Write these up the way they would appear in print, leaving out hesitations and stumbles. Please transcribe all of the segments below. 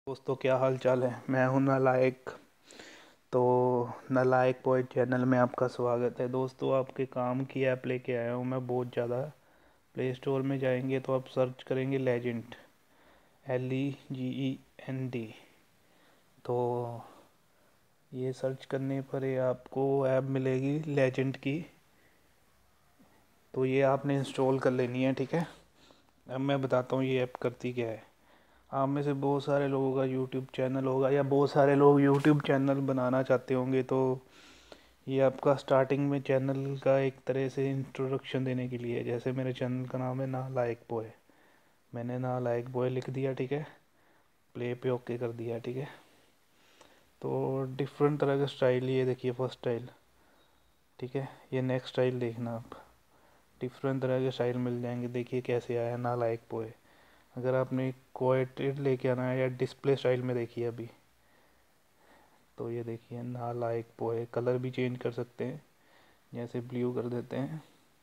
दोस्तों, क्या हाल चाल है। मैं हूं नालायक। तो नालायक बॉय चैनल में आपका स्वागत है। दोस्तों, आपके काम की ऐप लेके आया हूं मैं बहुत ज़्यादा। प्ले स्टोर में जाएंगे तो आप सर्च करेंगे लेजेंड, LEGEND। तो ये सर्च करने पर ये आपको ऐप मिलेगी लेजेंड की। तो ये आपने इंस्टॉल कर लेनी है, ठीक है। अब मैं बताता हूँ ये ऐप करती क्या है। आप में से बहुत सारे लोगों का यूट्यूब चैनल होगा या बहुत सारे लोग यूट्यूब चैनल बनाना चाहते होंगे। तो ये आपका स्टार्टिंग में चैनल का एक तरह से इंट्रोडक्शन देने के लिए है। जैसे मेरे चैनल का नाम है नालायक बॉय, मैंने नालायक बॉय लिख दिया, ठीक है। प्ले पे ओके कर दिया, ठीक है। तो डिफरेंट तरह का स्टाइल, ये देखिए फर्स्ट स्टाइल, ठीक है। ये नेक्स्ट स्टाइल देखना आप, डिफरेंट तरह के स्टाइल मिल जाएंगे। देखिए कैसे आया नालायक बॉय। अगर आपने क्वाइटेड लेके आना है या डिस्प्ले स्टाइल में देखिए अभी, तो ये देखिए नालायक बॉय। कलर भी चेंज कर सकते हैं, जैसे ब्लू कर देते हैं।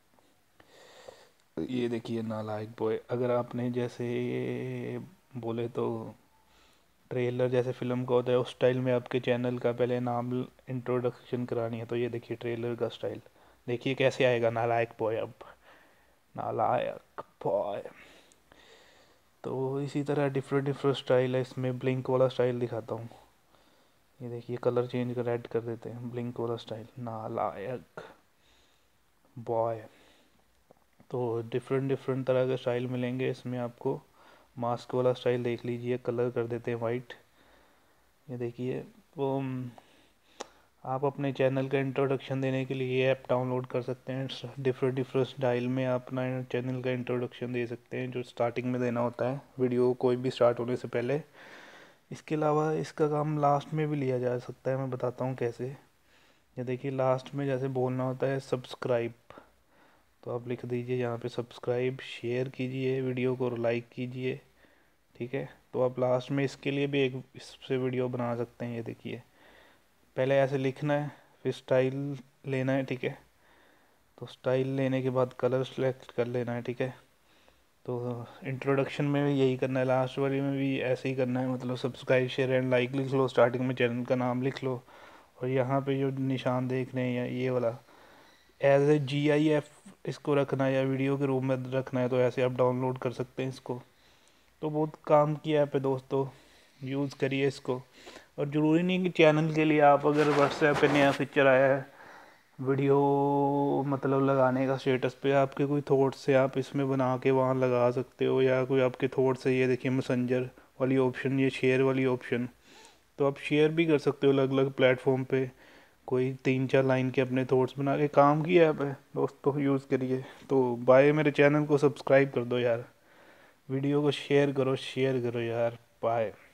ये देखिए नालायक बॉय। अगर आपने जैसे बोले तो ट्रेलर जैसे फिल्म का होता है उस स्टाइल में आपके चैनल का पहले नाम इंट्रोडक्शन करानी है, तो ये देखिए ट्रेलर का स्टाइल। देखिए कैसे आएगा नालायक बॉय। अब नालायक बॉय। तो इसी तरह डिफरेंट डिफरेंट स्टाइल है इसमें। ब्लिंक वाला स्टाइल दिखाता हूँ। ये देखिए कलर चेंज कर ऐड कर देते हैं, ब्लिंक वाला स्टाइल, नालायक बॉय। तो डिफरेंट डिफरेंट तरह के स्टाइल मिलेंगे इसमें आपको। मास्क वाला स्टाइल देख लीजिए, कलर कर देते हैं वाइट। ये देखिए वो आप अपने चैनल का इंट्रोडक्शन देने के लिए ये ऐप डाउनलोड कर सकते हैं। डिफरेंट डिफरेंट स्टाइल में आप अपना चैनल का इंट्रोडक्शन दे सकते हैं, जो स्टार्टिंग में देना होता है वीडियो कोई भी स्टार्ट होने से पहले। इसके अलावा इसका काम लास्ट में भी लिया जा सकता है, मैं बताता हूँ कैसे। ये देखिए लास्ट में जैसे बोलना होता है सब्सक्राइब, तो आप लिख दीजिए यहाँ पे सब्सक्राइब, शेयर कीजिए वीडियो को, लाइक कीजिए, ठीक है। तो आप लास्ट में इसके लिए भी एक इससे वीडियो बना सकते हैं। ये देखिए पहले ऐसे लिखना है, फिर स्टाइल लेना है, ठीक है। तो स्टाइल लेने के बाद कलर सेलेक्ट कर लेना है, ठीक है। तो इंट्रोडक्शन में भी यही करना है, लास्ट वाली में भी ऐसे ही करना है। मतलब सब्सक्राइब शेयर एंड लाइक लिख लो, स्टार्टिंग में चैनल का नाम लिख लो, और यहाँ पे जो निशान देख रहे हैं ये वाला एज ए GIF इसको रखना है या वीडियो के रूप में रखना है, तो ऐसे आप डाउनलोड कर सकते हैं इसको। तो बहुत काम की ऐप है दोस्तों, यूज़ करिए इसको। और ज़रूरी नहीं कि चैनल के लिए, आप अगर व्हाट्सएप पे नया फीचर आया है वीडियो मतलब लगाने का स्टेटस पे, आपके कोई थॉट्स से आप इसमें बना के वहाँ लगा सकते हो, या कोई आपके थॉट्स है। ये देखिए मैसेंजर वाली ऑप्शन, ये शेयर वाली ऑप्शन, तो आप शेयर भी कर सकते हो अलग अलग प्लेटफॉर्म पे। कोई 3-4 लाइन के अपने थॉट्स बना के, काम की ऐप है दोस्तों, यूज़ करिए। तो बाय, मेरे चैनल को सब्सक्राइब कर दो यार, वीडियो को शेयर करो यार, बाय।